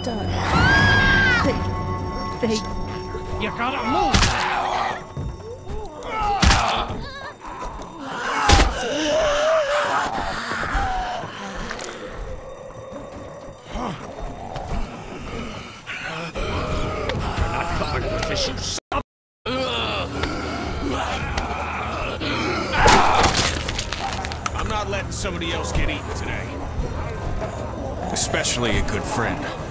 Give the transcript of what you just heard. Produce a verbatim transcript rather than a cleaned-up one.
done. They... they... You gotta move! You're not covered with this, you son. I'm not letting somebody else get eaten today. Especially a good friend.